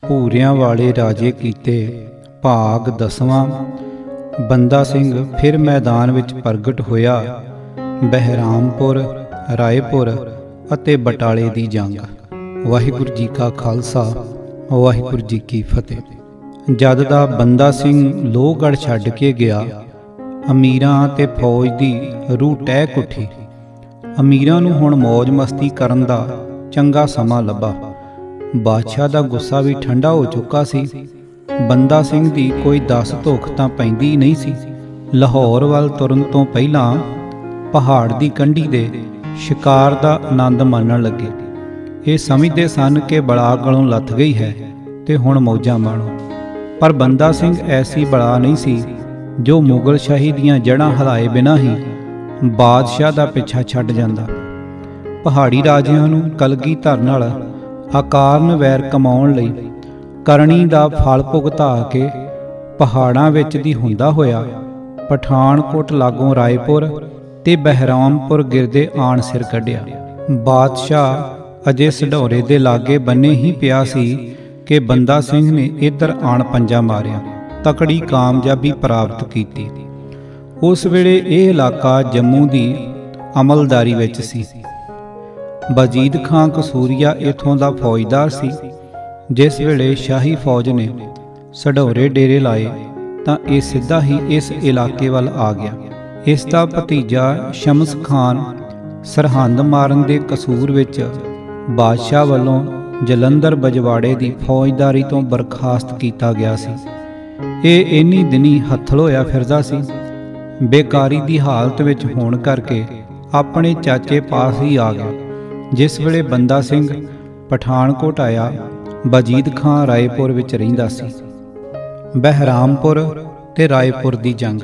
ਭੂਰਿਆਂ ਵਾਲੇ ਰਾਜੇ ਕੀਤੇ ਭਾਗ 10ਵਾਂ। ਬੰਦਾ ਸਿੰਘ ਫਿਰ ਮੈਦਾਨ ਵਿੱਚ ਪ੍ਰਗਟ ਹੋਇਆ। ਬਹਿਰਾਮਪੁਰ, ਰਾਏਪੁਰ ਅਤੇ ਬਟਾਲੇ ਦੀ ਜੰਗ। ਵਾਹਿਗੁਰੂ ਜੀ ਕਾ ਖਾਲਸਾ, ਵਾਹਿਗੁਰੂ ਜੀ ਕੀ ਫਤਿਹ। ਜਦ ਦਾ ਬੰਦਾ ਸਿੰਘ ਲੋਹਗੜ੍ਹ ਛੱਡ ਕੇ ਗਿਆ, ਅਮੀਰਾਂ ਤੇ ਫੌਜ ਦੀ ਰੂਹ ਟਹਿਕ ਉੱਠੀ। ਅਮੀਰਾਂ ਨੂੰ ਹੁਣ ਮੌਜ ਮਸਤੀ ਕਰਨ ਦਾ ਚੰਗਾ ਸਮਾਂ ਲੱਭਾ। ਬਾਦਸ਼ਾਹ ਦਾ ਗੁੱਸਾ ਵੀ ਠੰਡਾ ਹੋ ਚੁੱਕਾ ਸੀ। ਬੰਦਾ ਸਿੰਘ ਦੀ ਕੋਈ 10 ਧੁੱਖ ਤਾਂ ਪੈਂਦੀ ਨਹੀਂ ਸੀ। ਲਾਹੌਰ ਵੱਲ ਤੁਰਨ ਤੋਂ ਪਹਿਲਾਂ ਪਹਾੜ ਦੀ ਕੰਢੀ ਦੇ ਸ਼ਿਕਾਰ ਦਾ ਆਨੰਦ ਮਾਣਨ ਲੱਗੇ। ਇਹ ਸਮਝਦੇ ਸਨ ਕਿ ਬਲਾ ਗਲੋਂ ਲੱਥ ਗਈ ਹੈ ਤੇ ਹੁਣ ਮੌਜਾਂ ਮਾਣੋ। ਪਰ ਬੰਦਾ ਸਿੰਘ ਐਸੀ ਬਲਾ ਨਹੀਂ ਸੀ ਜੋ ਮੁਗਲ ਸ਼ਾਹੀ ਦੀਆਂ ਜੜ੍ਹਾਂ ਹਿਲਾਏ ਬਿਨਾਂ ਹੀ ਬਾਦਸ਼ਾਹ ਦਾ ਪਿੱਛਾ ਛੱਡ ਜਾਂਦਾ। ਪਹਾੜੀ ਰਾਜਿਆਂ ਨੂੰ ਕਲਗੀਧਰ ਨਾਲ ਅਕਾਰਨ ਵੈਰ ਕਮਾਉਣ ਲਈ ਕਰਨੀ ਦਾ ਫਲ ਭੁਗਤਾ ਕੇ ਪਹਾੜਾਂ ਵਿੱਚ ਦੀ ਹੁੰਦਾ ਹੋਇਆ ਪਠਾਨਕੋਟ ਲਾਗੋਂ ਰਾਏਪੁਰ ਤੇ ਬਹਿਰਾਮਪੁਰ ਗਿਰਦੇ ਆਣ ਸਿਰ ਕੱਢਿਆ। ਬਾਦਸ਼ਾਹ ਅਜੇ ਸਢੌਰੇ ਦੇ ਲਾਗੇ ਬੰਨੇ ਹੀ ਪਿਆ ਸੀ ਕਿ ਬੰਦਾ ਸਿੰਘ ਨੇ ਇੱਧਰ ਆਣ ਪੰਜਾ ਮਾਰਿਆ, ਤਕੜੀ ਕਾਮਯਾਬੀ ਪ੍ਰਾਪਤ ਕੀਤੀ। ਉਸ ਵੇਲੇ ਇਹ ਇਲਾਕਾ ਜੰਮੂ ਦੀ ਅਮਲਦਾਰੀ ਵਿੱਚ ਸੀ। ਵਜੀਦ ਖਾਂ ਕਸੂਰੀਆ ਇੱਥੋਂ ਦਾ ਫੌਜਦਾਰ ਸੀ। ਜਿਸ ਵੇਲੇ ਸ਼ਾਹੀ ਫੌਜ ਨੇ ਸਢੌਰੇ ਡੇਰੇ ਲਾਏ ਤਾਂ ਇਹ ਸਿੱਧਾ ਹੀ ਇਸ ਇਲਾਕੇ ਵੱਲ ਆ ਗਿਆ। ਇਸ ਦਾ ਭਤੀਜਾ ਸ਼ਮਸ ਖਾਨ ਸਰਹੰਦ ਮਾਰਨ ਦੇ ਕਸੂਰ ਵਿੱਚ ਬਾਦਸ਼ਾਹ ਵੱਲੋਂ ਜਲੰਧਰ ਬਜਵਾੜੇ ਦੀ ਫੌਜਦਾਰੀ ਤੋਂ ਬਰਖਾਸਤ ਕੀਤਾ ਗਿਆ ਸੀ। ਇਹ ਇੰਨੀ ਦਿਨੀ ਹੱਥਲ ਹੋਇਆ ਫਿਰਦਾ ਸੀ। ਬੇਕਾਰੀ ਦੀ ਹਾਲਤ ਵਿੱਚ ਹੋਣ ਕਰਕੇ ਆਪਣੇ ਚਾਚੇ ਪਾਸ ਹੀ ਆ ਗਿਆ। ਜਿਸ ਵੇਲੇ ਬੰਦਾ ਸਿੰਘ ਪਠਾਨਕੋਟ ਆਇਆ, ਵਜੀਦ ਖਾਂ ਰਾਏਪੁਰ ਵਿੱਚ ਰਹਿੰਦਾ ਸੀ। ਬਹਿਰਾਮਪੁਰ ਤੇ ਰਾਏਪੁਰ ਦੀ ਜੰਗ।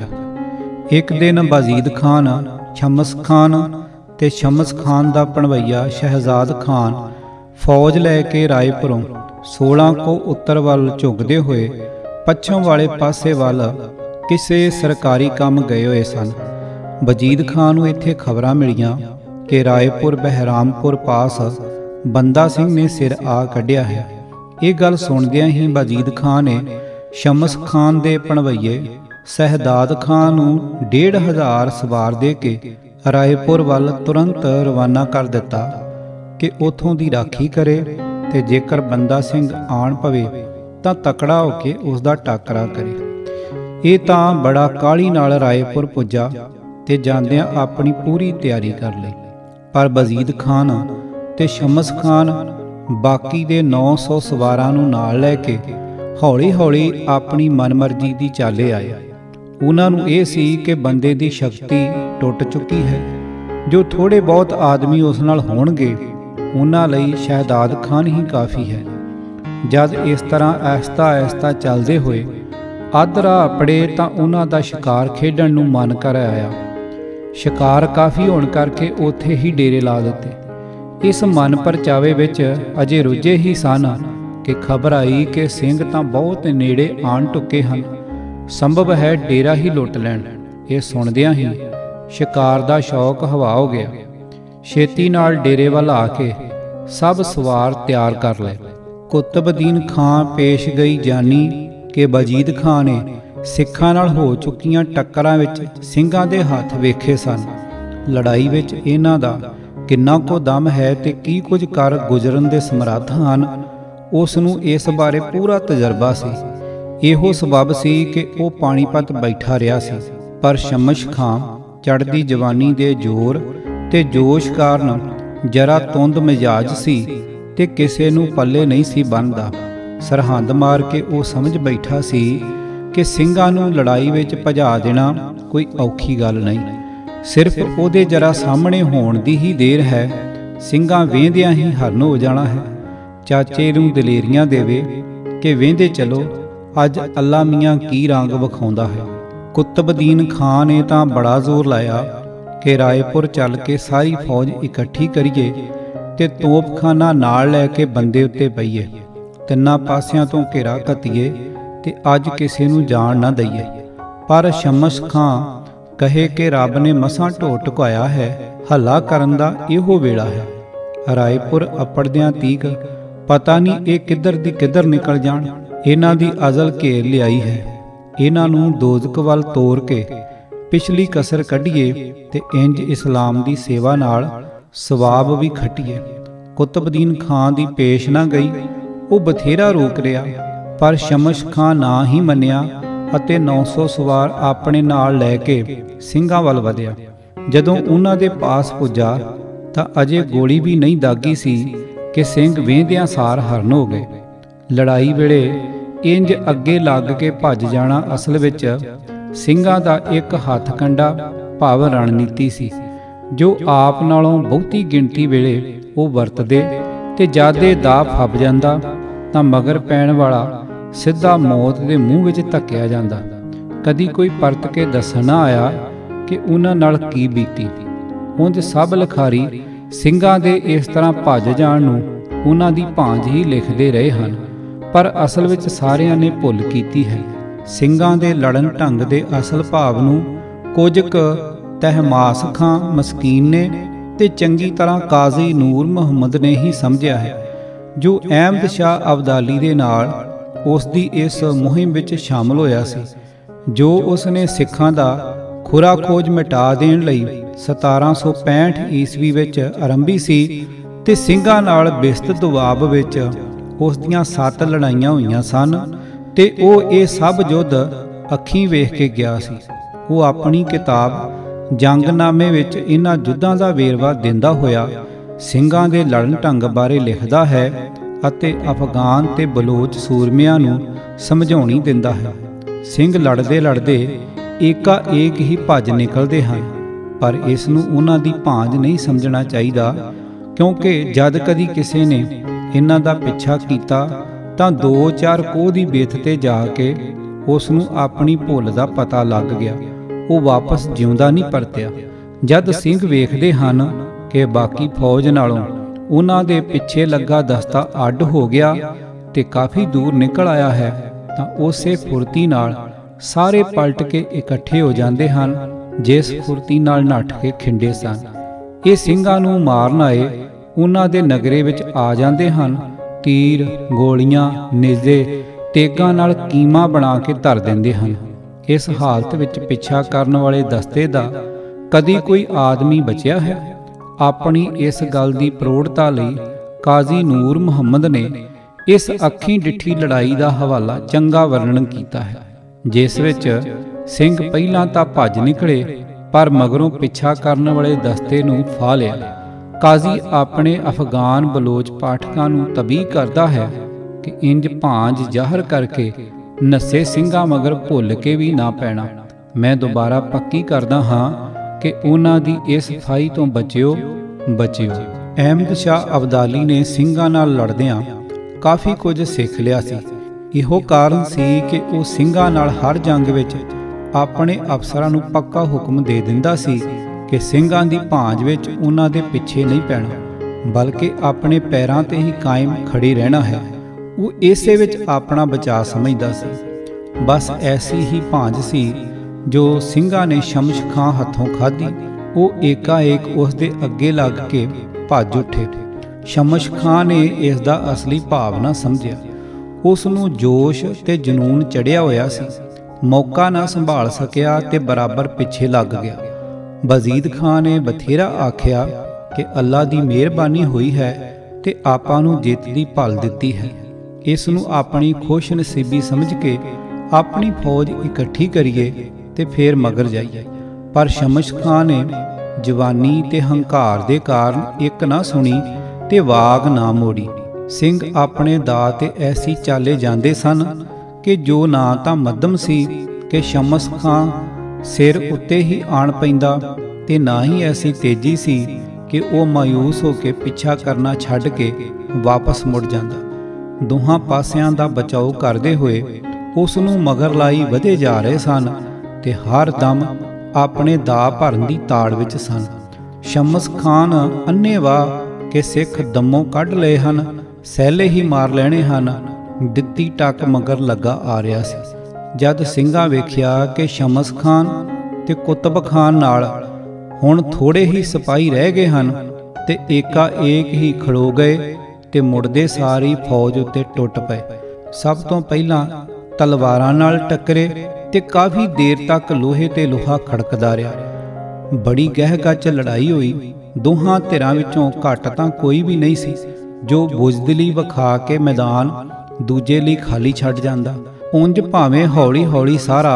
ਇੱਕ ਦਿਨ ਵਜੀਦ ਖਾਨ ਸ਼ਮਸ ਖਾਨ ਤੇ ਸ਼ਮਸ ਖਾਨ ਦਾ ਭਣਵਈਆ ਸ਼ਹਿਜ਼ਾਦ ਖਾਨ ਫੌਜ ਲੈ ਕੇ ਰਾਏਪੁਰੋਂ 16 ਕੋ ਉੱਤਰ ਵੱਲ ਝੁਕਦੇ ਹੋਏ ਪੱਛਮ ਵਾਲੇ ਪਾਸੇ ਵੱਲ ਕਿਸੇ ਸਰਕਾਰੀ ਕੰਮ ਗਏ ਹੋਏ ਸਨ। ਵਜੀਦ ਖਾਨ ਨੂੰ ਇੱਥੇ ਖਬਰਾਂ ਮਿਲੀਆਂ ਕਿ ਰਾਏਪੁਰ ਬਹਿਰਾਮਪੁਰ ਪਾਸ ਬੰਦਾ ਸਿੰਘ ਨੇ ਸਿਰ ਆ ਕੱਢਿਆ ਹੈ। ਇਹ ਗੱਲ ਸੁਣਦਿਆਂ ਹੀ ਵਜੀਦ ਖਾਨ ਨੇ ਸ਼ਮਸ ਖਾਨ ਦੇ ਭਣਵਈਏ ਸ਼ਹਿਜ਼ਾਦ ਖਾਨ ਨੂੰ 1500 ਸਵਾਰ ਦੇ ਕੇ ਰਾਏਪੁਰ ਵੱਲ ਤੁਰੰਤ ਰਵਾਨਾ ਕਰ ਦਿੱਤਾ ਕਿ ਉੱਥੋਂ ਦੀ ਰਾਖੀ ਕਰੇ ਤੇ ਜੇਕਰ ਬੰਦਾ ਸਿੰਘ ਆਣ ਪਵੇ ਤਾਂ ਤਕੜਾ ਹੋ ਕੇ ਉਸ ਦਾ ਟਾਕਰਾ ਕਰੇ। ਇਹ ਤਾਂ ਬੜਾ ਕਾਹਲੀ ਨਾਲ ਰਾਏਪੁਰ ਪੁੱਜਾ ਤੇ ਜਾਂਦਿਆਂ ਆਪਣੀ ਪੂਰੀ ਤਿਆਰੀ ਕਰ ਲਈ। ਪਰ ਵਜੀਦ ਖਾਨ ਤੇ ਸ਼ਮਸ ਖਾਨ ਬਾਕੀ ਦੇ 900 ਸਵਾਰਾਂ ਨੂੰ ਨਾਲ ਲੈ ਕੇ ਹੌਲੀ ਹੌਲੀ ਆਪਣੀ ਮਨਮਰਜ਼ੀ ਦੀ ਚਾਲੇ ਆਏ। ਉਹਨਾਂ ਨੂੰ ਇਹ ਸੀ ਕਿ ਬੰਦੇ ਦੀ ਸ਼ਕਤੀ ਟੁੱਟ ਚੁੱਕੀ ਹੈ। ਜੋ ਥੋੜੇ ਬਹੁਤ ਆਦਮੀ ਉਸ ਨਾਲ ਹੋਣਗੇ ਉਹਨਾਂ ਲਈ ਸ਼ਹਿਜ਼ਾਦ ਖਾਨ ਹੀ ਕਾਫੀ ਹੈ। ਜਦ ਇਸ ਤਰ੍ਹਾਂ ਆਹਿਸਤਾ ਆਹਿਸਤਾ ਚੱਲਦੇ ਹੋਏ ਅੱਧ ਰਾਹ ਅਪੜੇ ਤਾਂ ਉਹਨਾਂ ਦਾ ਸ਼ਿਕਾਰ ਖੇਡਣ ਨੂੰ ਮਨ ਕਰ ਆਇਆ। ਸ਼ਿਕਾਰ ਕਾਫੀ ਹੋਣ ਕਰਕੇ ਉੱਥੇ ਹੀ ਡੇਰੇ ਲਾ ਦਿੱਤੇ। ਇਸ ਮਨ ਪਰਚਾਵੇ ਵਿੱਚ ਅਜੇ ਰੁੱਝੇ ਹੀ ਸਨ ਕਿ ਖਬਰ ਆਈ ਕਿ ਸਿੰਘ ਤਾਂ ਬਹੁਤ ਨੇੜੇ ਆਣ ਟੁੱਕੇ ਹਨ। ਸੰਭਵ ਹੈ ਡੇਰਾ ਹੀ ਲੁੱਟ ਲੈਣ। ਇਹ ਸੁਣਦਿਆਂ ਹੀ ਸ਼ਿਕਾਰ ਦਾ ਸ਼ੌਕ ਹਵਾ ਹੋ ਗਿਆ। ਛੇਤੀ ਨਾਲ ਡੇਰੇ ਵੱਲ ਆ ਕੇ ਸਭ ਸਵਾਰ ਤਿਆਰ ਕਰ ਲਏ। ਕੁਤਬਦੀਨ ਖਾਂ ਪੇਸ਼ ਗਈ ਜਾਨੀ ਕਿ ਵਜੀਦ ਖਾਂ ਨੇ ਸਿੱਖਾਂ ਨਾਲ ਹੋ ਚੁੱਕੀਆਂ ਟੱਕਰਾਂ ਵਿੱਚ ਸਿੰਘਾਂ ਦੇ ਹੱਥ ਵੇਖੇ ਸਨ। ਲੜਾਈ ਵਿੱਚ ਇਹਨਾਂ ਦਾ ਕਿੰਨਾ ਕੁ ਦਮ ਹੈ ਤੇ ਕੀ ਕੁਝ ਕਰ ਗੁਜ਼ਰਨ ਦੇ ਸਮਰੱਥ ਹਨ, ਉਸ ਨੂੰ ਇਸ ਬਾਰੇ ਪੂਰਾ ਤਜਰਬਾ ਸੀ। ਇਹੋ ਸਬਬ ਸੀ ਕਿ ਉਹ ਪਾਣੀਪਤ ਬੈਠਾ ਰਿਹਾ ਸੀ। ਪਰ ਸ਼ਮਸ ਖਾਂ ਚੜ੍ਹਦੀ ਜਵਾਨੀ ਦੇ ਜ਼ੋਰ ਤੇ ਜੋਸ਼ ਕਾਰਨ ਜਰਾ ਤੁੰਦ ਮਿਜਾਜ ਸੀ ਤੇ ਕਿਸੇ ਨੂੰ ਪੱਲੇ ਨਹੀਂ ਸੀ ਬੰਨਦਾ। ਸਰਹੰਦ ਮਾਰ ਕੇ ਉਹ ਸਮਝ ਬੈਠਾ ਸੀ ਕਿ ਸਿੰਘਾਂ ਨੂੰ ਲੜਾਈ ਵਿੱਚ ਭਜਾ ਦੇਣਾ ਕੋਈ ਔਖੀ ਗੱਲ ਨਹੀਂ। ਸਿਰਫ ਉਹਦੇ ਜਰਾ ਸਾਹਮਣੇ ਹੋਣ ਦੀ ਹੀ ਦੇਰ ਹੈ। ਸਿੰਘਾਂ ਵੇਂਦਿਆਂ ਹੀ ਹਰਨ ਹੋ ਜਾਣਾ ਹੈ। ਚਾਚੇ ਨੂੰ ਦਲੇਰੀਆਂ ਦੇਵੇ ਕਿ ਵੇਂਦੇ ਚਲੋ ਅੱਜ ਅੱਲਾ ਮੀਆਂ ਕੀ ਰੰਗ ਵਿਖਾਉਂਦਾ ਹੈ। ਕੁਤਬਦੀਨ ਖਾਂ ਨੇ ਤਾਂ ਬੜਾ ਜ਼ੋਰ ਲਾਇਆ ਕਿ ਰਾਏਪੁਰ ਚੱਲ ਕੇ ਸਾਰੀ ਫੌਜ ਇਕੱਠੀ ਕਰੀਏ ਤੇ ਤੋਪਖਾਨਾ ਨਾਲ ਲੈ ਕੇ ਬੰਦੇ ਉੱਤੇ ਪਈਏ, ਤਿੰਨਾਂ ਪਾਸਿਆਂ ਤੋਂ ਘੇਰਾ ਘੱਤੀਏ ਤੇ ਅੱਜ ਕਿਸੇ ਨੂੰ ਜਾਣ ਨਾ ਦਈਏ। ਪਰ ਸ਼ਮਸ ਖਾਂ ਕਹੇ ਕਿ ਰੱਬ ਨੇ ਮਸਾਂ ਢੋ ਟੁਕਾਇਆ ਹੈ, ਹੱਲਾ ਕਰਨ ਦਾ ਇਹੋ ਵੇਲਾ ਹੈ। ਰਾਏਪੁਰ ਅਪੜਦਿਆਂ ਤੀਕ पता नहीं ये किधर दी किधर निकल जाण। इन्हां दी अज़ल घेर लियाई है। इन्हां नूं दोज़ख वल तोर के पिछली कसर कढीए ते इंज इस्लाम दी सेवा नाल सवाब भी खटीए। कुतुबुद्दीन खां दी पेश ना गई, वो बथेरा रोक रिया, पर शमश खां ना ही मन्निया ਅਤੇ 900 ਸਵਾਰ ਆਪਣੇ ਨਾਲ ਲੈ ਕੇ ਸਿੰਘਾਂ ਵੱਲ ਵਧਿਆ। ਜਦੋਂ ਉਹਨਾਂ ਦੇ ਪਾਸ ਪੁੱਜਾ ਤਾਂ ਅਜੇ ਗੋਲੀ ਵੀ ਨਹੀਂ ਦਾਗੀ ਸੀ ਕਿ ਸਿੰਘ ਵੇਂਦਿਆਂ ਸਾਰ ਹਰਨ ਹੋ ਗਏ। ਲੜਾਈ ਵੇਲੇ ਇੰਜ ਅੱਗੇ ਲੱਗ ਕੇ ਭੱਜ ਜਾਣਾ ਅਸਲ ਵਿੱਚ ਸਿੰਘਾਂ ਦਾ ਇੱਕ ਹੱਥ ਕੰਡਾ ਭਾਵ ਰਣਨੀਤੀ ਸੀ, ਜੋ ਆਪ ਨਾਲੋਂ ਬਹੁਤੀ ਗਿਣਤੀ ਵੇਲੇ ਉਹ ਵਰਤਦੇ ਤੇ ਜਾਦੇ ਦਾ ਫੱਬ ਜਾਂਦਾ ਤਾਂ ਮਗਰ ਪੈਣ ਵਾਲਾ ਸਿੱਧਾ ਮੌਤ ਦੇ ਮੂੰਹ ਵਿੱਚ ਧੱਕਿਆ ਜਾਂਦਾ। ਕਦੀ ਕੋਈ ਪਰਤ ਕੇ ਦੱਸਣ ਨਾ ਆਇਆ ਕਿ ਉਹਨਾਂ ਨਾਲ ਕੀ ਬੀਤੀ। ਉਂਝ ਸਭ ਲਿਖਾਰੀ ਸਿੰਘਾਂ ਦੇ ਇਸ ਤਰ੍ਹਾਂ ਭੱਜ ਜਾਣ ਨੂੰ ਉਹਨਾਂ ਦੀ ਭਾਂਜ ਹੀ ਲਿਖਦੇ ਰਹੇ ਹਨ, ਪਰ ਅਸਲ ਵਿੱਚ ਸਾਰਿਆਂ ਨੇ ਭੁੱਲ ਕੀਤੀ ਹੈ। ਸਿੰਘਾਂ ਦੇ ਲੜਨ ਢੰਗ ਦੇ ਅਸਲ ਭਾਵ ਨੂੰ ਕੁਝ ਕੁ ਤਹਿਮਾਸ ਖਾਂ ਮਸਕੀਨ ਨੇ ਤੇ ਚੰਗੀ ਤਰ੍ਹਾਂ ਕਾਜ਼ੀ ਨੂਰ ਮੁਹੰਮਦ ਨੇ ਹੀ ਸਮਝਿਆ ਹੈ, ਜੋ ਅਹਿਮਦ ਸ਼ਾਹ ਅਬਦਾਲੀ ਦੇ ਨਾਲ ਉਸ ਦੀ ਇਸ ਮੁਹਿੰਮ ਵਿੱਚ ਸ਼ਾਮਲ ਹੋਇਆ ਸੀ, ਜੋ ਉਸ ਨੇ ਸਿੱਖਾਂ ਦਾ ਖੁਰਾ ਖੋਜ ਮਿਟਾ ਦੇਣ ਲਈ 1765 ਈਸਵੀ ਵਿੱਚ ਆਰੰਭੀ ਸੀ ਤੇ ਸਿੰਘਾਂ ਨਾਲ ਬਿਸਤ ਦੁਆਬ ਵਿੱਚ ਉਸ ਦੀਆਂ 7 ਲੜਾਈਆਂ ਹੋਈਆਂ ਸਨ ਤੇ ਉਹ ਇਹ ਸਭ ਯੁੱਧ ਅੱਖੀਂ ਵੇਖ ਕੇ ਗਿਆ ਸੀ। ਉਹ ਆਪਣੀ ਕਿਤਾਬ ਜੰਗਨਾਮੇ ਵਿੱਚ ਇਹਨਾਂ ਯੁੱਧਾਂ ਦਾ ਵੇਰਵਾ ਦਿੰਦਾ ਹੋਇਆ ਸਿੰਘਾਂ ਦੇ ਲੜਨ ਢੰਗ ਬਾਰੇ ਲਿਖਦਾ ਹੈ ਅਤੇ ਅਫਗਾਨ ਤੇ ਬਲੋਚ ਸੂਰਮਿਆਂ ਨੂੰ ਸਮਝਾਉਣੀ ਦਿੰਦਾ ਹੈ। ਸਿੰਘ ਲੜਦੇ ਲੜਦੇ ਏਕਾ ਏਕ ਹੀ ਭੱਜ ਨਿਕਲਦੇ ਹਨ, ਪਰ ਇਸ ਨੂੰ ਉਹਨਾਂ ਦੀ ਭਾਂਜ ਨਹੀਂ ਸਮਝਣਾ ਚਾਹੀਦਾ, ਕਿਉਂਕਿ ਜਦ ਕਦੀ ਕਿਸੇ ਨੇ ਇਹਨਾਂ ਦਾ ਪਿੱਛਾ ਕੀਤਾ ਤਾਂ 2-4 ਕੋਹ ਦੀ ਬੇਥ ਤੇ ਜਾ ਕੇ ਉਸ ਨੂੰ ਆਪਣੀ ਭੁੱਲ ਦਾ ਪਤਾ ਲੱਗ ਗਿਆ। ਉਹ ਵਾਪਸ ਜਿਉਂਦਾ ਨਹੀਂ ਪਰਤਿਆ। ਜਦ ਸਿੰਘ ਵੇਖਦੇ ਹਨ ਕਿ ਬਾਕੀ ਫੌਜ ਨਾਲੋਂ ਉਹਨਾਂ ਦੇ ਪਿੱਛੇ ਲੱਗਾ ਦਸਤਾ ਅੱਡ ਹੋ ਗਿਆ ਤੇ ਕਾਫੀ ਦੂਰ ਨਿਕਲ ਆਇਆ ਹੈ ਤਾਂ ਉਸੇ ਫੁਰਤੀ ਨਾਲ ਸਾਰੇ ਪਲਟ ਕੇ ਇਕੱਠੇ ਹੋ ਜਾਂਦੇ ਹਨ ਜਿਸ ਫੁਰਤੀ ਨਾਲ ਨੱਠ ਕੇ ਖਿੰਡੇ ਸਨ। ਇਹ ਸਿੰਘਾਂ ਨੂੰ ਮਾਰਨ ਆਏ ਉਹਨਾਂ ਦੇ ਨਗਰੇ ਵਿੱਚ ਆ ਜਾਂਦੇ ਹਨ। ਤੀਰ, ਗੋਲੀਆਂ, ਨੇਜ਼ੇ, ਤੇਗਾਂ ਨਾਲ ਕੀਮਾ ਬਣਾ ਕੇ ਧਰ ਦਿੰਦੇ ਹਨ। ਇਸ ਹਾਲਤ ਵਿੱਚ ਪਿੱਛਾ ਕਰਨ ਵਾਲੇ ਦਸਤੇ ਦਾ ਕਦੀ ਕੋਈ ਆਦਮੀ ਬਚਿਆ ਹੈ? ਆਪਣੀ ਇਸ ਗੱਲ ਦੀ ਪ੍ਰੋੜਤਾ ਲਈ ਕਾਜ਼ੀ ਨੂਰ ਮੁਹੰਮਦ ਨੇ ਇਸ ਅੱਖੀਂ ਡਿੱਠੀ ਲੜਾਈ ਦਾ ਹਵਾਲਾ ਚੰਗਾ ਵਰਣਨ ਕੀਤਾ ਹੈ, ਜਿਸ ਵਿੱਚ ਸਿੰਘ ਪਹਿਲਾਂ ਤਾਂ ਭੱਜ ਨਿਕਲੇ ਪਰ ਮਗਰੋਂ ਪਿੱਛਾ ਕਰਨ ਵਾਲੇ ਦਸਤੇ ਨੂੰ ਫਾਹ ਲਿਆ। ਕਾਜ਼ੀ ਆਪਣੇ ਅਫਗਾਨ ਬਲੋਚ ਪਾਠਕਾਂ ਨੂੰ ਤਬੀਹ ਕਰਦਾ ਹੈ ਕਿ ਇੰਜ ਭਾਂਜ ਜ਼ਾਹਰ ਕਰਕੇ ਨੱਸੇ ਸਿੰਘਾਂ ਮਗਰ ਭੁੱਲ ਕੇ ਵੀ ਨਾ ਪੈਣਾ। ਮੈਂ ਦੁਬਾਰਾ ਪੱਕੀ ਕਰਦਾ ਹਾਂ ਕਿ ਉਹਨਾਂ ਦੀ ਇਸ ਫਾਈ ਤੋਂ ਬਚਿਓ। ਅਹਿਮਦ ਸ਼ਾਹ ਅਬਦਾਲੀ ਨੇ ਸਿੰਘਾਂ ਨਾਲ ਲੜਦਿਆਂ ਕਾਫੀ ਕੁਝ ਸਿੱਖ ਲਿਆ ਸੀ। ਇਹੋ ਕਾਰਨ ਸੀ ਕਿ ਉਹ ਸਿੰਘਾਂ ਨਾਲ ਹਰ ਜੰਗ ਵਿੱਚ ਆਪਣੇ ਅਫਸਰਾਂ ਨੂੰ ਪੱਕਾ ਹੁਕਮ ਦੇ ਦਿੰਦਾ ਸੀ ਕਿ ਸਿੰਘਾਂ ਦੀ ਭਾਂਜ ਵਿੱਚ ਉਹਨਾਂ ਦੇ ਪਿੱਛੇ ਨਹੀਂ ਪੈਣਾ, ਬਲਕਿ ਆਪਣੇ ਪੈਰਾਂ ਤੇ ਹੀ ਕਾਇਮ ਖੜੀ ਰਹਿਣਾ ਹੈ। ਉਹ ਇਸੇ ਵਿੱਚ ਆਪਣਾ ਬਚਾਅ ਸਮਝਦਾ ਸੀ। ਬਸ ਐਸੀ ਹੀ ਭਾਂਜ ਸੀ ਜੋ ਸਿੰਘਾਂ ਨੇ ਸ਼ਮਸ਼ ਖਾਂ ਹੱਥੋਂ ਖਾਧੀ। ਉਹ ਏਕਾਏਕ ਉਸ ਦੇ ਅੱਗੇ ਲੱਗ ਕੇ ਭੱਜ ਉੱਠੇ। ਸ਼ਮਸ਼ ਖਾਂ ਨੇ ਇਸ ਦਾ ਅਸਲੀ ਭਾਵ ਨਾ ਸਮਝਿਆ। ਉਸ ਨੂੰ ਜੋਸ਼ ਤੇ ਜਨੂਨ ਚੜਿਆ ਹੋਇਆ ਸੀ, ਮੌਕਾ ਨਾ ਸੰਭਾਲ ਸਕਿਆ ਤੇ ਬਰਾਬਰ ਪਿੱਛੇ ਲੱਗ ਗਿਆ। ਵਜ਼ੀਦ ਖਾਂ ਨੇ ਬਥੇਰਾ ਆਖਿਆ ਕਿ ਅੱਲਾ ਦੀ ਮਿਹਰਬਾਨੀ ਹੋਈ ਹੈ ਤੇ ਆਪਾਂ ਨੂੰ ਜਿੱਤ ਦੀ ਭਲ ਦਿੱਤੀ ਹੈ। ਇਸ ਨੂੰ ਆਪਣੀ ਖੁਸ਼ ਨਸੀਬੀ ਸਮਝ ਕੇ ਆਪਣੀ ਫੌਜ ਇਕੱਠੀ ਕਰੀਏ ਤੇ ਫੇਰ ਮਗਰ ਜਾਈਏ। ਪਰ ਸ਼ਮਸ਼ ਖਾਂ ਨੇ ਜਵਾਨੀ ਤੇ ਹੰਕਾਰ ਦੇ ਕਾਰਨ ਇੱਕ ਨਾ ਸੁਣੀ ਤੇ ਵਾਗ ਨਾ ਮੋੜੀ। ਸਿੰਘ ਆਪਣੇ ਦਾਅ ਤੇ ਐਸੀ ਚਾਲੇ ਜਾਂਦੇ ਸਨ ਕਿ ਜੋ ਨਾ ਤਾਂ ਮੱਧਮ ਸੀ ਕਿ ਸ਼ਮਸ਼ ਖਾਂ ਸਿਰ ਉੱਤੇ ਹੀ ਆਣ ਪੈਂਦਾ ਤੇ ਨਾ ਹੀ ਐਸੀ ਤੇਜ਼ੀ ਸੀ ਕਿ ਉਹ ਮਾਯੂਸ ਹੋ ਕੇ ਪਿੱਛਾ ਕਰਨਾ ਛੱਡ ਕੇ ਵਾਪਸ ਮੁੜ ਜਾਂਦਾ। ਦੋਹਾਂ ਪਾਸਿਆਂ ਦਾ ਬਚਾਓ ਕਰਦੇ ਹੋਏ ਉਸ ਨੂੰ ਮਗਰ ਲਾਈ ਵਧੇ ਜਾ ਰਹੇ ਸਨ ਤੇ ਹਰ ਦਮ ਆਪਣੇ ਦਾਅ ਭਰਨ ਦੀ ਤਾੜ ਵਿੱਚ ਸਨ। ਸ਼ਮਸ ਖਾਨ ਅੰਨ੍ਹੇਵਾਹ ਕਿ ਸਿੱਖ ਦਮੋਂ ਕੱਢ ਲਏ ਹਨ, ਸਹਿਲੇ ਹੀ ਮਾਰ ਲੈਣੇ ਹਨ, ਦਿੱਤੀ ਟੱਕ ਮਗਰ ਲੱਗਾ ਆ ਰਿਹਾ ਸੀ। ਜਦ ਸਿੰਘਾਂ ਵੇਖਿਆ ਕਿ ਸ਼ਮਸ ਖਾਨ ਤੇ ਕੁਤਬ ਖਾਨ ਨਾਲ ਹੁਣ ਥੋੜੇ ਹੀ ਸਿਪਾਹੀ ਰਹਿ ਗਏ ਹਨ ਤੇ ਏਕਾ ਏਕ ਹੀ ਖੜੋ ਗਏ ਤੇ ਮੁੜਦੇ ਸਾਰੀ ਫੌਜ ਉੱਤੇ ਟੁੱਟ ਪਏ। ਸਭ ਤੋਂ ਪਹਿਲਾਂ ਤਲਵਾਰਾਂ ਨਾਲ ਟੱਕਰੇ ਤੇ ਕਾਫੀ ਦੇਰ ਤੱਕ ਲੋਹੇ ਤੇ ਲੋਹਾ ਖੜਕਦਾ ਰਿਹਾ। ਬੜੀ ਗਹਿ-ਗੱਚ ਲੜਾਈ ਹੋਈ। ਦੋਹਾਂ ਧਿਰਾਂ ਵਿੱਚੋਂ ਘੱਟ ਤਾਂ ਕੋਈ ਵੀ ਨਹੀਂ ਸੀ ਜੋ ਬੁਜ਼ਦਿਲੀ ਵਿਖਾ ਕੇ ਮੈਦਾਨ ਦੂਜੇ ਲਈ ਖਾਲੀ ਛੱਡ ਜਾਂਦਾ। ਉਂਝ ਭਾਵੇਂ ਹੌਲੀ-ਹੌਲੀ ਸਾਰਾ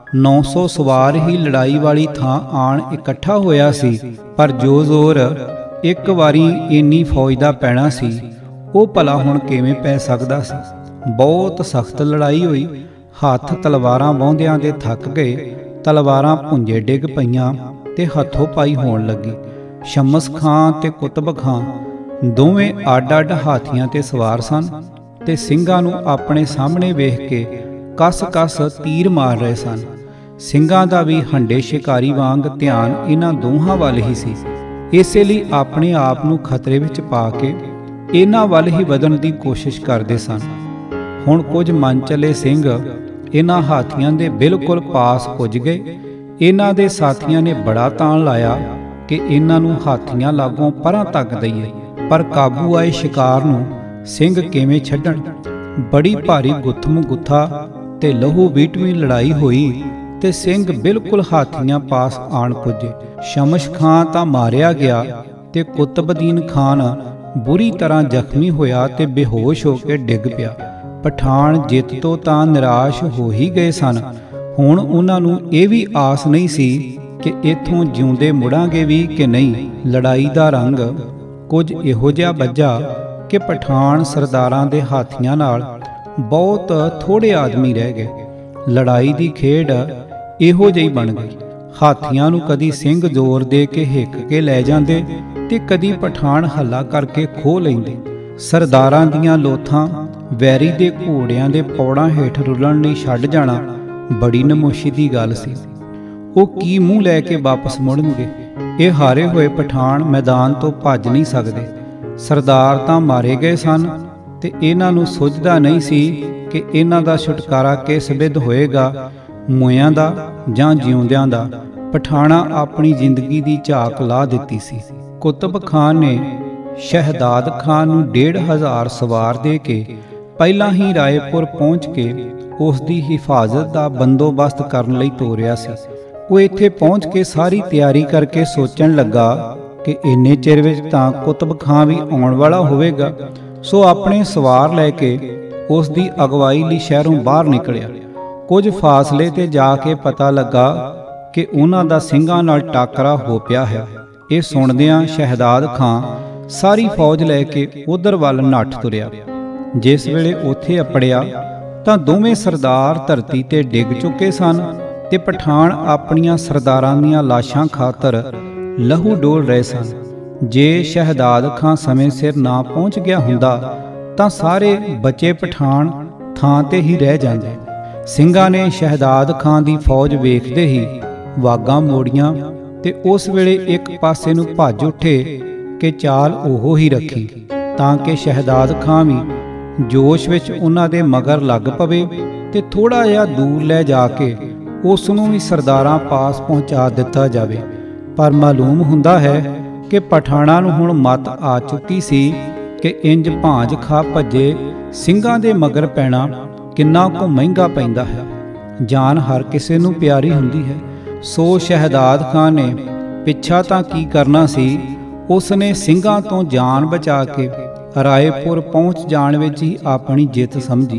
900 ਸਵਾਰ ਹੀ ਲੜਾਈ ਵਾਲੀ ਥਾਂ ਆਣ ਇਕੱਠਾ ਹੋਇਆ ਸੀ, ਪਰ ਜੋ ਜ਼ੋਰ ਇੱਕ ਵਾਰੀ ਇੰਨੀ ਫੌਜ ਦਾ ਪੈਣਾ ਸੀ ਉਹ ਭਲਾ ਹੁਣ ਕਿਵੇਂ ਪੈ ਸਕਦਾ ਸੀ। ਬਹੁਤ ਸਖਤ ਲੜਾਈ ਹੋਈ। ਹੱਥ ਤਲਵਾਰਾਂ ਵਾਹੁੰਦਿਆਂ ਦੇ ਥੱਕ ਗਏ। ਤਲਵਾਰਾਂ ਭੁੰਜੇ ਡਿੱਗ ਪਈਆਂ ਤੇ ਹੱਥੋਂ ਪਾਈ ਹੋਣ ਲੱਗੀ। ਸ਼ਮਸ ਖਾਂ ਤੇ ਕੁਤਬ ਖਾਂ ਦੋਵੇਂ ਅੱਡ-ਅੱਡ ਹਾਥੀਆਂ ਤੇ ਸਵਾਰ ਸਨ ਤੇ ਸਿੰਘਾਂ ਨੂੰ ਆਪਣੇ ਸਾਹਮਣੇ ਵੇਖ ਕੇ ਕਸ-ਕਸ ਤੀਰ ਮਾਰ ਰਹੇ ਸਨ। ਸਿੰਘਾਂ ਦਾ ਵੀ ਹੰਡੇ ਸ਼ਿਕਾਰੀ ਵਾਂਗ ਧਿਆਨ ਇਹਨਾਂ ਦੋਹਾਂ ਵੱਲ ਹੀ ਸੀ। ਇਸੇ ਲਈ ਆਪਣੇ ਆਪ ਨੂੰ ਖਤਰੇ ਵਿੱਚ ਪਾ ਕੇ ਇਹਨਾਂ ਵੱਲ ਹੀ ਵਧਣ ਦੀ ਕੋਸ਼ਿਸ਼ ਕਰਦੇ ਸਨ। ਹੁਣ ਕੁਝ ਮਨਚਲੇ ਸਿੰਘ ਇਹਨਾਂ ਹਾਥੀਆਂ ਦੇ ਬਿਲਕੁਲ ਪਾਸ ਪੁੱਜ ਗਏ। ਇਹਨਾਂ ਦੇ ਸਾਥੀਆਂ ਨੇ ਬੜਾ ਤਾਣ ਲਾਇਆ ਕਿ ਇਹਨਾਂ ਨੂੰ ਹਾਥੀਆਂ ਲਾਗੋਂ ਪਰਾਂ ਤੱਕ ਦਈਏ, ਪਰ ਕਾਬੂ ਆਏ ਸ਼ਿਕਾਰ ਨੂੰ ਸਿੰਘ ਕਿਵੇਂ ਛੱਡਣ। ਬੜੀ ਭਾਰੀ ਗੁੱਥਮ ਗੁੱਥਾ ਤੇ ਲਹੂ ਬੀਟਵੀਂ ਲੜਾਈ ਹੋਈ ਤੇ ਸਿੰਘ ਬਿਲਕੁਲ ਹਾਥੀਆਂ ਪਾਸ ਆਣ ਪੁੱਜੇ। ਸ਼ਮਸ ਖਾਂ ਤਾਂ ਮਾਰਿਆ ਗਿਆ ਤੇ ਕੁਤਬਦੀਨ ਖਾਨ ਬੁਰੀ ਤਰ੍ਹਾਂ ਜ਼ਖਮੀ ਹੋਇਆ ਤੇ ਬੇਹੋਸ਼ ਹੋ ਕੇ ਡਿੱਗ ਪਿਆ। ਪਠਾਨ ਜਿੱਤ ਤੋਂ ਤਾਂ ਨਿਰਾਸ਼ ਹੋ ਹੀ ਗਏ ਸਨ। ਹੁਣ ਉਹਨਾਂ ਨੂੰ ਇਹ ਵੀ ਆਸ ਨਹੀਂ ਸੀ ਕਿ ਇੱਥੋਂ ਜਿਉਂਦੇ ਮੁੜਾਂਗੇ ਵੀ ਕਿ ਨਹੀਂ। ਲੜਾਈ ਦਾ ਰੰਗ ਕੁਝ ਇਹੋ ਜਿਹਾ ਬੱਝਾ ਕਿ ਪਠਾਨ ਸਰਦਾਰਾਂ ਦੇ ਹਾਥੀਆਂ ਨਾਲ ਬਹੁਤ ਥੋੜੇ ਆਦਮੀ ਰਹਿ ਗਏ। ਲੜਾਈ ਦੀ ਖੇਡ ਇਹੋ ਜਿਹੀ ਬਣ ਗਈ। ਹਾਥੀਆਂ ਨੂੰ ਕਦੀ ਸਿੰਘ ਜ਼ੋਰ ਦੇ ਕੇ ਹਿੱਕ ਕੇ ਲੈ ਜਾਂਦੇ ਤੇ ਕਦੀ ਪਠਾਨ ਹੱਲਾ ਕਰਕੇ ਖੋਹ ਲੈਂਦੇ। ਸਰਦਾਰਾਂ ਦੀਆਂ ਲੋਥਾਂ ਵੈਰੀ ਦੇ ਘੋੜਿਆਂ ਦੇ ਪੌੜਾਂ ਹੇਠ ਰੁਲਣ ਲਈ ਛੱਡ ਜਾਣਾ ਬੜੀ ਨਮੋਸ਼ੀ ਦੀ ਗੱਲ ਸੀ। ਉਹ ਕੀ ਮੂੰਹ ਲੈ ਕੇ ਵਾਪਸ ਮੁੜਨਗੇ। ਇਹ ਹਾਰੇ ਹੋਏ ਪਠਾਨ ਮੈਦਾਨ ਤੋਂ ਭੱਜ ਨਹੀਂ ਸਕਦੇ। ਸਰਦਾਰ ਤਾਂ ਮਾਰੇ ਗਏ ਸਨ ਤੇ ਇਹਨਾਂ ਨੂੰ ਸੁੱਝਦਾ ਨਹੀਂ ਸੀ ਕਿ ਇਹਨਾਂ ਦਾ ਛੁਟਕਾਰਾ ਕਿਸ ਵਿਧ ਹੋਏਗਾ, ਮੋਇਆਂ ਦਾ ਜਾਂ ਜਿਉਂਦਿਆਂ ਦਾ। ਪਠਾਣਾ ਆਪਣੀ ਜ਼ਿੰਦਗੀ ਦੀ ਝਾਕ ਲਾ ਦਿੱਤੀ ਸੀ। ਕੁਤਬ ਖਾਨ ਨੇ ਸ਼ਹਿਦਾਦ ਖਾਨ ਨੂੰ 1500 ਸਵਾਰ ਦੇ ਕੇ ਪਹਿਲਾਂ ਹੀ ਰਾਏਪੁਰ ਪਹੁੰਚ ਕੇ ਉਸ ਦੀ ਹਿਫਾਜ਼ਤ ਦਾ ਬੰਦੋਬਸਤ ਕਰਨ ਲਈ ਤੋਰਿਆ ਸੀ। ਉਹ ਇੱਥੇ ਪਹੁੰਚ ਕੇ ਸਾਰੀ ਤਿਆਰੀ ਕਰਕੇ ਸੋਚਣ ਲੱਗਾ ਕਿ ਇੰਨੇ ਚਿਰ ਵਿੱਚ ਤਾਂ ਕੁਤਬ ਖਾਂ ਵੀ ਆਉਣ ਵਾਲਾ ਹੋਵੇਗਾ। ਸੋ ਆਪਣੇ ਸਵਾਰ ਲੈ ਕੇ ਉਸ ਦੀ ਅਗਵਾਈ ਲਈ ਸ਼ਹਿਰੋਂ ਬਾਹਰ ਨਿਕਲਿਆ। ਕੁਝ ਫਾਸਲੇ ਤੇ ਜਾ ਕੇ ਪਤਾ ਲੱਗਾ ਕਿ ਉਹਨਾਂ ਦਾ ਸਿੰਘਾਂ ਨਾਲ ਟਾਕਰਾ ਹੋ ਪਿਆ ਹੈ। ਇਹ ਸੁਣਦਿਆਂ ਸ਼ਹਿਦਾਦ ਖਾਂ ਸਾਰੀ ਫੌਜ ਲੈ ਕੇ ਉਧਰ ਵੱਲ ਨੱਠ ਤੁਰਿਆ। ਜਿਸ ਵੇਲੇ ਉੱਥੇ ਅਪੜਿਆ ਤਾਂ ਦੋਵੇਂ ਸਰਦਾਰ ਧਰਤੀ ਤੇ ਡਿੱਗ ਚੁੱਕੇ ਸਨ ਤੇ ਪਠਾਨ ਆਪਣੀਆਂ ਸਰਦਾਰਾਂ ਦੀਆਂ ਲਾਸ਼ਾਂ ਖਾਤਰ ਲਹੂ ਡੋਲ ਰਹੇ ਸਨ। ਜੇ ਸ਼ਹਿਦਾਦ ਖਾਂ ਸਮੇਂ ਸਿਰ ਨਾ ਪਹੁੰਚ ਗਿਆ ਹੁੰਦਾ ਤਾਂ ਸਾਰੇ ਬਚੇ ਪਠਾਨ ਥਾਂ ਤੇ ਹੀ ਰਹਿ ਜਾਂਦੇ। ਸਿੰਘਾਂ ਨੇ ਸ਼ਹਿਦਾਦ ਖਾਂ ਦੀ ਫੌਜ ਵੇਖਦੇ ਹੀ ਵਾਗਾਂ ਮੋੜੀਆਂ ਤੇ ਉਸ ਵੇਲੇ ਇੱਕ ਪਾਸੇ ਨੂੰ ਭੱਜ ਉੱਠੇ ਕਿ ਚਾਲ ਉਹੋ ਹੀ ਰੱਖੀ ਤਾਂ ਕਿ ਸ਼ਹਿਦਾਦ ਖਾਂ ਵੀ ਜੋਸ਼ ਵਿੱਚ ਉਹਨਾਂ ਦੇ ਮਗਰ ਲੱਗ ਪਵੇ ਤੇ ਥੋੜਾ ਜਿਹਾ ਦੂਰ ਲੈ ਜਾ ਕੇ ਉਸ ਨੂੰ ਵੀ ਸਰਦਾਰਾਂ ਪਾਸ ਪਹੁੰਚਾ ਦਿੱਤਾ ਜਾਵੇ। ਪਰ ਮਾਲੂਮ ਹੁੰਦਾ ਹੈ ਕਿ ਪਠਾਣਾ ਨੂੰ ਹੁਣ ਮੱਤ ਆ ਚੁੱਕੀ ਸੀ ਕਿ ਇੰਜ ਭਾਂਜ ਖਾ ਭੱਜੇ ਸਿੰਘਾਂ ਦੇ ਮਗਰ ਪੈਣਾ ਕਿੰਨਾ ਕੁ ਮਹਿੰਗਾ ਪੈਂਦਾ ਹੈ। ਜਾਨ ਹਰ ਕਿਸੇ ਨੂੰ ਪਿਆਰੀ ਹੁੰਦੀ ਹੈ। ਸੋ ਸ਼ਹਿਦਾਦ ਖਾਂ ਨੇ ਪਿੱਛਾ ਤਾਂ ਕੀ ਕਰਨਾ ਸੀ, ਉਸ ਨੇ ਸਿੰਘਾਂ ਤੋਂ ਜਾਨ ਬਚਾ ਕੇ ਰਾਏਪੁਰ ਪਹੁੰਚ ਜਾਣ ਵਿੱਚ ਹੀ ਆਪਣੀ ਜਿੱਤ ਸਮਝੀ।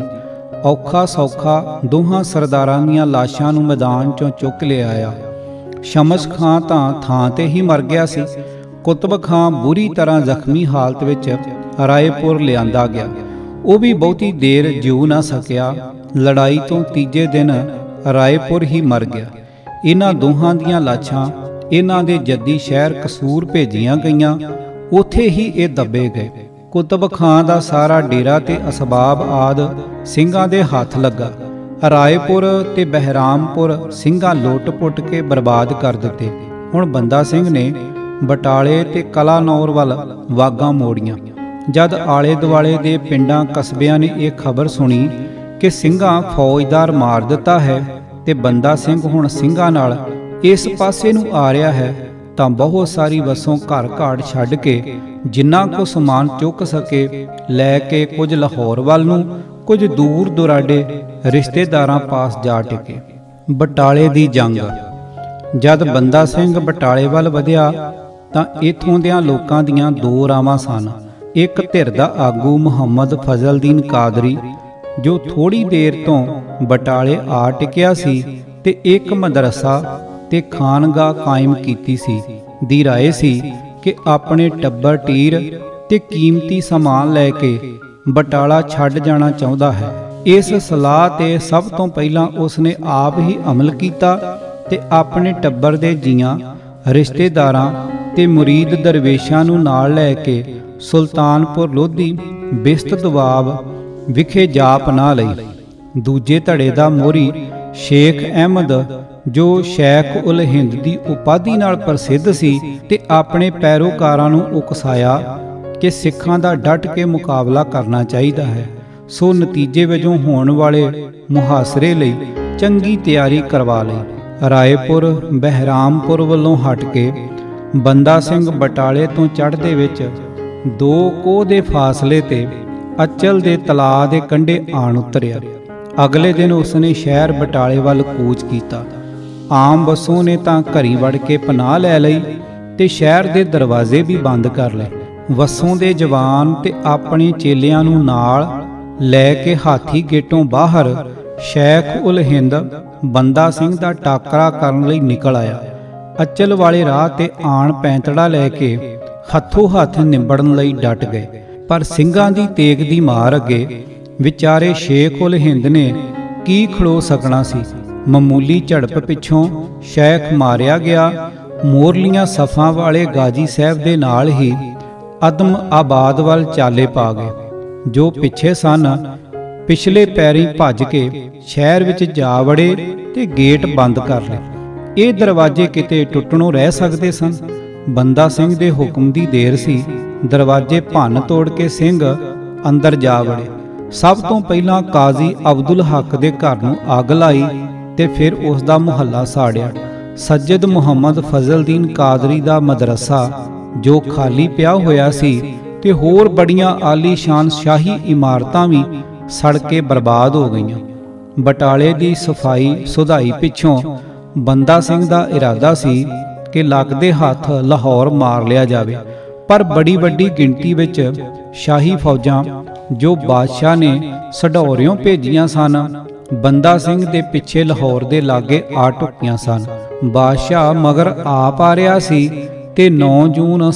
ਔਖਾ ਸੌਖਾ ਦੋਹਾਂ ਸਰਦਾਰਾਂ ਦੀਆਂ ਲਾਸ਼ਾਂ ਨੂੰ ਮੈਦਾਨ ਚੋਂ ਚੁੱਕ ਲਿਆਇਆ। ਸ਼ਮਸ ਖਾਂ ਤਾਂ ਥਾਂ ਤੇ ਹੀ ਮਰ ਗਿਆ ਸੀ। ਕੁਤਬ ਖਾਂ ਬੁਰੀ ਤਰ੍ਹਾਂ ਜ਼ਖਮੀ ਹਾਲਤ ਵਿੱਚ ਰਾਏਪੁਰ ਲਿਆਂਦਾ ਗਿਆ। ਉਹ ਵੀ ਬਹੁਤੀ ਦੇਰ ਜਿਉ ਨਾ ਸਕਿਆ। ਲੜਾਈ ਤੋਂ ਤੀਜੇ ਦਿਨ ਰਾਏਪੁਰ ਹੀ ਮਰ ਗਿਆ। ਇਹਨਾਂ ਦੋਹਾਂ ਦੀਆਂ ਲਾਸ਼ਾਂ ਇਹਨਾਂ ਦੇ ਜੱਦੀ ਸ਼ਹਿਰ ਕਸੂਰ ਭੇਜੀਆਂ ਗਈਆਂ। ਉੱਥੇ ਹੀ ਇਹ ਦੱਬੇ ਗਏ। ਕੁਤਬ ਖਾਂ ਦਾ ਸਾਰਾ ਡੇਰਾ ਤੇ ਅਸਬਾਬ ਆਦ ਸਿੰਘਾਂ ਦੇ ਹੱਥ ਲੱਗਾ। ਰਾਏਪੁਰ ਤੇ ਬਹਿਰਾਮਪੁਰ ਸਿੰਘਾਂ ਲੁੱਟ-ਪੁੱਟ ਕੇ ਬਰਬਾਦ ਕਰ ਦਿੱਤੇ। ਹੁਣ ਬੰਦਾ ਸਿੰਘ ਨੇ ਬਟਾਲੇ ਤੇ ਕਲਾਨੌਰ ਵੱਲ ਵਾਗਾਂ ਮੋੜੀਆਂ। ਜਦ ਆਲੇ ਦੁਆਲੇ ਦੇ ਪਿੰਡਾਂ ਕਸਬਿਆਂ ਨੇ ਇਹ ਖਬਰ ਸੁਣੀ ਕਿ ਸਿੰਘਾਂ ਫੌਜਦਾਰ ਮਾਰ ਦਿੱਤਾ ਹੈ ਤੇ ਬੰਦਾ ਸਿੰਘ ਹੁਣ ਸਿੰਘਾਂ ਨਾਲ ਇਸ ਪਾਸੇ ਨੂੰ ਆ ਰਿਹਾ ਹੈ, ਤਾਂ ਬਹੁਤ ਸਾਰੀ ਵਸੋਂ ਘਰ ਘਾੜ ਛੱਡ ਕੇ ਜਿੰਨਾ ਕੁ ਸਮਾਨ ਚੁੱਕ ਸਕੇ ਲੈ ਕੇ ਕੁਝ ਲਾਹੌਰ ਵੱਲ ਨੂੰ, ਕੁਝ ਦੂਰ ਦੁਰਾਡੇ ਰਿਸ਼ਤੇਦਾਰਾਂ ਪਾਸ ਜਾ ਟਿਕੇ। ਬਟਾਲੇ ਦੀ ਜੰਗ। ਜਦ ਬੰਦਾ ਸਿੰਘ ਬਟਾਲੇ ਵੱਲ ਵਧਿਆ ਤਾਂ ਇਥੋਂ ਦਿਆਂ ਲੋਕਾਂ ਦੀਆਂ ਦੋ ਰਾਵਾਂ ਸਨ। ਇੱਕ ਧਿਰ ਦਾ ਆਗੂ ਮੁਹੰਮਦ ਫਜ਼ਲਦੀਨ ਕਾਦਰੀ, ਜੋ ਥੋੜੀ ਦੇਰ ਤੋਂ ਬਟਾਲੇ ਆ ਟਿਕਿਆ ਸੀ ਤੇ ਇੱਕ ਮਦਰਸਾ ਤੇ ਖਾਨਗਾਹ ਕਾਇਮ ਕੀਤੀ ਸੀ, ਦੀ ਰਾਏ ਸੀ ਕਿ ਆਪਣੇ ਟੱਬਰ ਟੀਰ ਤੇ ਕੀਮਤੀ ਸਮਾਨ ਲੈ ਕੇ ਬਟਾਲਾ ਛੱਡ ਜਾਣਾ ਚਾਹੁੰਦਾ ਹੈ। ਇਸ ਸਲਾਹ ਤੇ ਸਭ ਤੋਂ ਪਹਿਲਾਂ ਉਸਨੇ ਆਪ ਹੀ ਅਮਲ ਕੀਤਾ ਤੇ ਆਪਣੇ ਟੱਬਰ ਦੇ ਜੀਆਂ, ਰਿਸ਼ਤੇਦਾਰਾਂ ਤੇ ਮੁਰੀਦ ਦਰਵੇਸ਼ਾਂ ਨੂੰ ਨਾਲ ਲੈ ਕੇ ਸੁਲਤਾਨਪੁਰ ਲੋਧੀ ਬਿਸਤ ਦਵਾਬ ਵਿਖੇ ਜਾ ਪਨਾਹ ਲਈ। ਦੂਜੇ ਧੜੇ ਦਾ ਮੋਹਰੀ ਸ਼ੇਖ ਅਹਿਮਦ, ਜੋ ਸ਼ੇਖ ਉਲ ਹਿੰਦ ਦੀ ਉਪਾਧੀ ਨਾਲ ਪ੍ਰਸਿੱਧ ਸੀ, ਤੇ ਆਪਣੇ ਪੈਰੋਕਾਰਾਂ ਨੂੰ ਉਕਸਾਇਆ ਕਿ ਸਿੱਖਾਂ ਦਾ ਡਟ ਕੇ ਮੁਕਾਬਲਾ ਕਰਨਾ ਚਾਹੀਦਾ ਹੈ। ਸੋ ਨਤੀਜੇ ਵਜੋਂ ਹੋਣ ਵਾਲੇ ਮੁਹਾਸਰੇ ਲਈ ਚੰਗੀ ਤਿਆਰੀ ਕਰਵਾ ਲਈ। ਰਾਏਪੁਰ ਬਹਿਰਾਮਪੁਰ ਵੱਲੋਂ ਹਟ ਕੇ ਬੰਦਾ ਸਿੰਘ ਬਟਾਲੇ ਤੋਂ ਚੜ੍ਹਦੇ ਵਿੱਚ 2 ਕੋਹ ਦੇ ਫਾਸਲੇ ਤੇ ਅਚਲ ਦੇ ਤਲਾਅ ਦੇ ਕੰਢੇ ਆਣ ਉਤਰਿਆ। ਅਗਲੇ ਦਿਨ ਉਸਨੇ ਸ਼ਹਿਰ ਬਟਾਲੇ ਵੱਲ ਕੂਚ ਕੀਤਾ। ਆਮ ਬੱਸੋਂ ਨੇ ਤਾਂ ਘਰੀ ਵੜ ਕੇ ਪਨਾਹ ਲੈ ਲਈ ਤੇ ਸ਼ਹਿਰ ਦੇ ਦਰਵਾਜ਼ੇ ਵੀ ਬੰਦ ਕਰ ਲਏ। ਵੱਸੋਂ ਦੇ ਜਵਾਨ ਤੇ ਆਪਣੇ ਚੇਲਿਆਂ ਨੂੰ ਨਾਲ ਲੈ ਕੇ ਹਾਥੀ ਗੇਟੋਂ ਬਾਹਰ ਸ਼ੇਖ ਉਲ ਹਿੰਦ ਬੰਦਾ ਸਿੰਘ ਦਾ ਟਾਕਰਾ ਕਰਨ ਲਈ ਨਿਕਲ ਆਇਆ। ਅਚਲ ਵਾਲੇ ਰਾਹ ਤੇ ਆਣ ਪੈਂਤੜਾ ਲੈ ਕੇ ਹੱਥੋਂ ਹੱਥ ਨਿਬੜਨ ਲਈ ਡਟ ਗਏ, ਪਰ ਸਿੰਘਾਂ ਦੀ ਤੇਗ ਦੀ ਮਾਰ ਅੱਗੇ ਵਿਚਾਰੇ ਸ਼ੇਖ ਉਲ ਹਿੰਦ ਨੇ ਕੀ ਖੜੋ ਸਕਣਾ ਸੀ। ਮਾਮੂਲੀ ਝੜਪ ਪਿੱਛੋਂ ਸ਼ੇਖ ਮਾਰਿਆ ਗਿਆ। ਮੋਰਲੀਆਂ ਸਫਾਂ ਵਾਲੇ ਗਾਜੀ ਸਾਹਿਬ ਦੇ ਨਾਲ ਹੀ ਅਦਮ ਆਬਾਦ ਵੱਲ ਚਾਲੇ ਪਾ ਗਏ। ਜੋ ਪਿੱਛੇ ਸਨ ਪਿਛਲੇ ਪੈਰੀਂ ਭੱਜ ਕੇ ਸ਼ਹਿਰ ਵਿੱਚ ਜਾ ਵੜੇ ਤੇ ਗੇਟ ਬੰਦ ਕਰ ਲਏ। ਇਹ ਦਰਵਾਜ਼ੇ ਕਿਤੇ ਟੁੱਟਣੋਂ ਰਹਿ ਸਕਦੇ ਸਨ। ਬੰਦਾ ਸਿੰਘ ਦੇ ਹੁਕਮ ਦੀ ਦੇਰ ਸੀ। ਦਰਵਾਜ਼ੇ ਭੰਨ ਤੋੜ ਕੇ ਸਿੰਘ ਅੰਦਰ ਜਾ ਵੜੇ। ਸਭ ਤੋਂ ਪਹਿਲਾਂ ਕਾਜ਼ੀ ਅਬਦੁਲ ਹਕ ਦੇ ਘਰ ਨੂੰ ਅੱਗ ਲਾਈ ਤੇ ਫਿਰ ਉਸ ਦਾ ਮੁਹੱਲਾ ਸਾੜਿਆ। ਸੱਜਦ ਮੁਹੰਮਦ ਫਜ਼ਲਦੀਨ ਕਾਦਰੀ ਦਾ ਮਦਰਸਾ ਜੋ ਖਾਲੀ ਪਿਆ ਹੋਇਆ ਸੀ ਤੇ ਹੋਰ ਬੜੀਆਂ ਆਲੀਸ਼ਾਨ ਸ਼ਾਹੀ ਇਮਾਰਤਾਂ ਵੀ ਸੜ ਕੇ ਬਰਬਾਦ ਹੋ ਗਈਆਂ। ਬਟਾਲੇ ਦੀ ਸਫਾਈ ਸੁਧਾਈ ਪਿੱਛੋਂ ਬੰਦਾ ਸਿੰਘ ਦਾ ਇਰਾਦਾ ਸੀ ਕਿ ਲੱਗਦੇ ਹੱਥ ਲਾਹੌਰ ਮਾਰ ਲਿਆ ਜਾਵੇ, ਪਰ ਬੜੀ ਵੱਡੀ ਗਿਣਤੀ ਵਿੱਚ ਸ਼ਾਹੀ ਫੌਜਾਂ ਜੋ ਬਾਦਸ਼ਾਹ ਨੇ ਸਢੌਰਿਓਂ ਭੇਜੀਆਂ ਸਨ, ਬੰਦਾ ਸਿੰਘ ਦੇ ਪਿੱਛੇ ਲਾਹੌਰ ਦੇ ਲਾਗੇ ਆ ਟੁੱਕੀਆਂ ਸਨ। ਬਾਦਸ਼ਾਹ ਮਗਰ ਆਪ ਆ ਰਿਹਾ ਸੀ ਤੇ 9 ਜੂਨ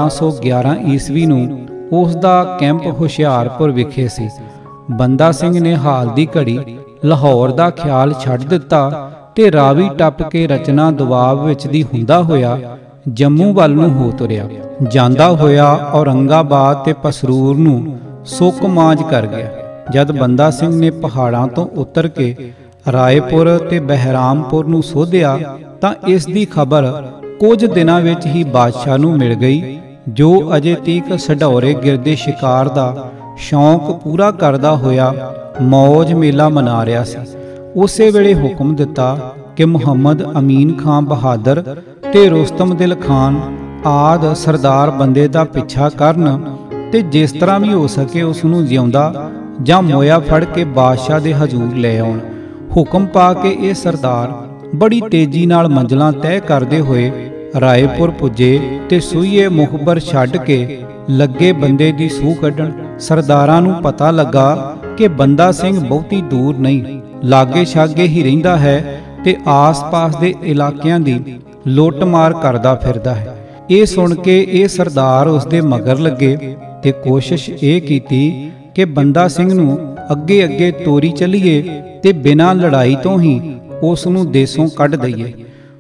1711 ਈਸਵੀ ਨੂੰ ਉਸ ਦਾ ਕੈਂਪ ਹੁਸ਼ਿਆਰਪੁਰ ਵਿਖੇ ਸੀ। ਬੰਦਾ ਸਿੰਘ ਨੇ ਹਾਲ ਦੀ ਘੜੀ ਲਾਹੌਰ ਦਾ ਖਿਆਲ ਛੱਡ ਦਿੱਤਾ ਤੇ ਰਾਵੀ ਟੱਪ ਕੇ ਰਚਨਾ ਦੁਆਬ ਵਿੱਚ ਦੀ ਹੁੰਦਾ ਹੋਇਆ ਜੰਮੂ ਵੱਲ ਨੂੰ ਹੋ ਤੁਰਿਆ। ਜਾਂਦਾ ਹੋਇਆ ਔਰੰਗਾਬਾਦ ਤੇ ਪਸਰੂਰ ਨੂੰ ਸੁੱਕ ਮਾਂਜ ਕਰ ਗਿਆ। ਜਦ ਬੰਦਾ ਸਿੰਘ ਨੇ ਪਹਾੜਾਂ ਤੋਂ ਉਤਰ ਕੇ ਰਾਏਪੁਰ ਤੇ ਬਹਿਰਾਮਪੁਰ ਨੂੰ ਸੋਧਿਆ ਤਾਂ ਇਸ ਦੀ ਖਬਰ ਕੁਝ ਦਿਨਾਂ ਵਿੱਚ ਹੀ ਬਾਦਸ਼ਾਹ ਨੂੰ ਮਿਲ ਗਈ, ਜੋ ਅਜੇ ਤੀਕ ਸਢੌਰੇ ਗਿਰਦੇ ਸ਼ਿਕਾਰ ਦਾ ਸ਼ੌਂਕ ਪੂਰਾ ਕਰਦਾ ਹੋਇਆ ਮੌਜ ਮੇਲਾ ਮਨਾ ਰਿਹਾ ਸੀ। ਉਸੇ ਵੇਲੇ ਹੁਕਮ ਦਿੱਤਾ ਕਿ ਮੁਹੰਮਦ ਅਮੀਨ ਖਾਨ ਬਹਾਦਰ ਤੇ ਰੁਸਤਮ ਦਿਲ ਖਾਨ ਆਦਿ ਸਰਦਾਰ ਬੰਦੇ ਦਾ ਪਿੱਛਾ ਕਰਨ ਤੇ ਜਿਸ ਤਰ੍ਹਾਂ ਵੀ ਹੋ ਸਕੇ ਉਸ ਨੂੰ ਜਿਉਂਦਾ ਜਾਂ ਮੋਇਆ ਫੜ ਕੇ ਬਾਦਸ਼ਾਹ ਦੇ ਹਜ਼ੂਰ ਲੈ ਆਉਣ। ਹੁਕਮ ਪਾ ਕੇ ਇਹ ਸਰਦਾਰ ਬੜੀ ਤੇਜ਼ੀ ਨਾਲ ਮੰਜ਼ਲਾਂ ਤੈਅ ਕਰਦੇ ਹੋਏ ਰਾਏਪੁਰ ਪੁੱਜੇ ਤੇ ਸੂਈਏ ਮੁਖਬਰ ਛੱਡ ਕੇ ਲੱਗੇ ਬੰਦੇ ਦੀ ਸੂਹ ਕੱਢਣ। ਸਰਦਾਰਾਂ ਨੂੰ ਪਤਾ ਲੱਗਾ ਕਿ ਬੰਦਾ ਸਿੰਘ ਬਹੁਤੀ ਦੂਰ ਨਹੀਂ, ਲਾਗੇ ਛਾਗੇ ਹੀ ਰਹਿੰਦਾ ਹੈ ਤੇ ਆਸ-ਪਾਸ ਦੇ ਇਲਾਕਿਆਂ ਦੀ ਲੁੱਟ-ਮਾਰ ਕਰਦਾ ਫਿਰਦਾ ਹੈ। ਇਹ ਸੁਣ ਕੇ ਇਹ ਸਰਦਾਰ ਉਸ ਦੇ ਮਗਰ ਲੱਗੇ ਤੇ ਕੋਸ਼ਿਸ਼ ਇਹ ਕੀਤੀ ਕਿ ਬੰਦਾ ਸਿੰਘ ਨੂੰ ਅੱਗੇ-ਅੱਗੇ ਤੋਰੀ ਚੱਲੀਏ ਤੇ ਬਿਨਾਂ ਲੜਾਈ ਤੋਂ ਹੀ ਉਸ ਨੂੰ ਦੇਸੋਂ ਕੱਢ ਦਈਏ।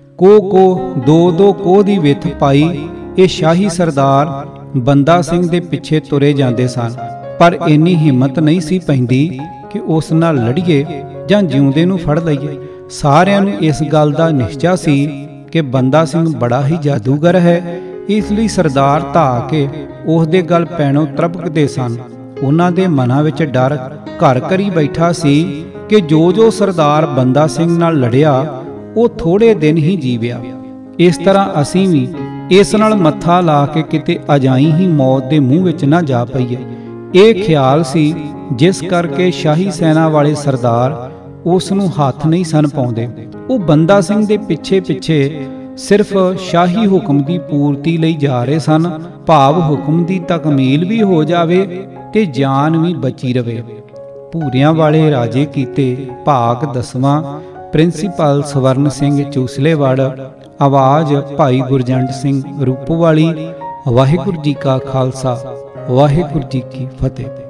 ਕੋਹ 2-2 ਕੋਹ ਦੀ ਵਿੱਥ ਪਾਈ ਇਹ ਸ਼ਾਹੀ ਸਰਦਾਰ ਬੰਦਾ ਸਿੰਘ ਦੇ ਪਿੱਛੇ ਤੁਰੇ ਜਾਂਦੇ ਸਨ, ਪਰ ਇੰਨੀ ਹਿੰਮਤ ਨਹੀਂ ਸੀ ਪੈਂਦੀ ਕਿ ਉਸ ਨਾਲ ਲੜੀਏ ਜਾਂ ਜਿਉਂਦੇ ਨੂੰ ਫੜ ਲਈਏ। ਸਾਰਿਆਂ ਨੂੰ ਇਸ ਗੱਲ ਦਾ ਨਿਸ਼ਚਾ ਸੀ ਕਿ ਬੰਦਾ ਸਿੰਘ ਬੜਾ ਹੀ ਜਾਦੂਗਰ ਹੈ, ਇਸ ਲਈ ਸਰਦਾਰ ਧਾ ਕੇ ਉਸ ਦੇ ਗਲ ਪੈਣੋਂ ਤ੍ਰਭਕਦੇ ਸਨ। ਉਹਨਾਂ ਦੇ ਮਨਾਂ ਵਿੱਚ ਡਰ ਘਰ ਕਰੀ ਬੈਠਾ ਸੀ ਕਿ ਜੋ ਸਰਦਾਰ ਬੰਦਾ ਸਿੰਘ ਨਾਲ ਲੜਿਆ ਉਹ ਥੋੜੇ ਦਿਨ ਹੀ ਜੀਵਿਆ। ਇਸ ਤਰ੍ਹਾਂ ਅਸੀਂ ਵੀ इस नाल मत्था ला के किते अजाई ही मौत दे मूँह विच ना जा पईए। ਇਹ ख्याल सी जिस करके शाही सैना वाले सरदार उस नूं हथ नहीं सन पाउंदे। ਉਹ ਬੰਦਾ ਸਿੰਘ ਦੇ ਪਿੱਛੇ ਪਿੱਛੇ सिर्फ शाही हुक्म की पूर्ति लई जा रहे सन, भाव हुक्म की तकमील भी हो जावे ते जान भी बची रवे। भूरियां वाले राजे कीते भाग 10वां प्रिंसीपल स्वर्ण सिंह चूसलेवाड़। आवाज़ भाई गुरजंट सिंह रूपोवाली। वाहिगुरू जी का खालसा वाहिगुरू जी की फतेह।